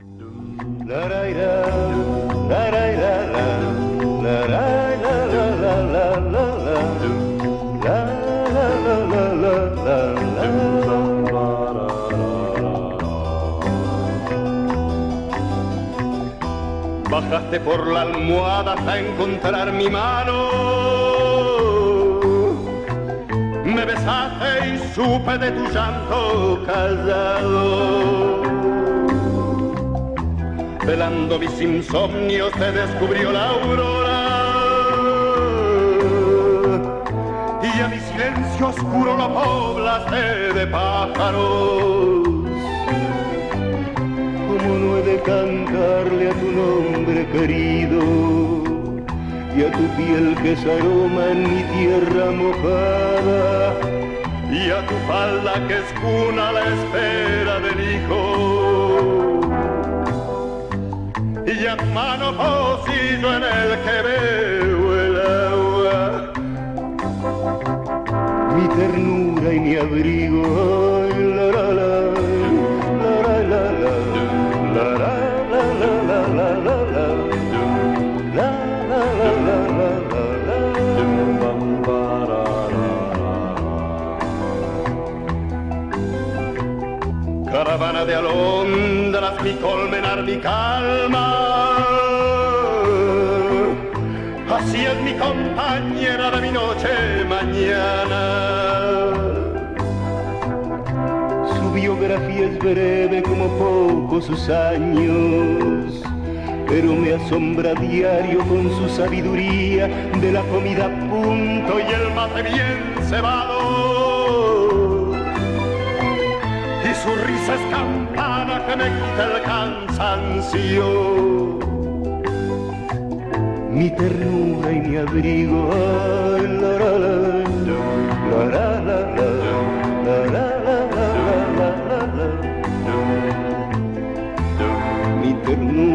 La ra ra, la ra ra la, la ra la la la la la la, la la la la la la la. Bajaste por la almohada hasta encontrar mi mano, me besaste y supe de tu llanto callado. Velando mis insomnios te descubrió la aurora, y a mi silencio oscuro lo poblaste de pájaros. ¿Cómo no he de cantarle a tu nombre querido y a tu piel que es aroma en mi tierra mojada, y a tu falda que es cuna a la espera del hijo, y a tu mano pocillo en el que veo el agua, mi ternura y mi abrigo? Ay, la la la, la la la la, la la la la la la la, la la la la la la. Caravana de alondras, mi colmenar, mi calma, así es mi compañera de mi noche mañana. Su biografía es breve como pocos sus años, pero me asombra diario con su sabiduría de la comida a punto y el mate bien cebado. Y su risa es campana que me quita el cansancio, mi ternura y mi abrigo. Ay, la la la, la la la la, la la la la la la la, mi ternura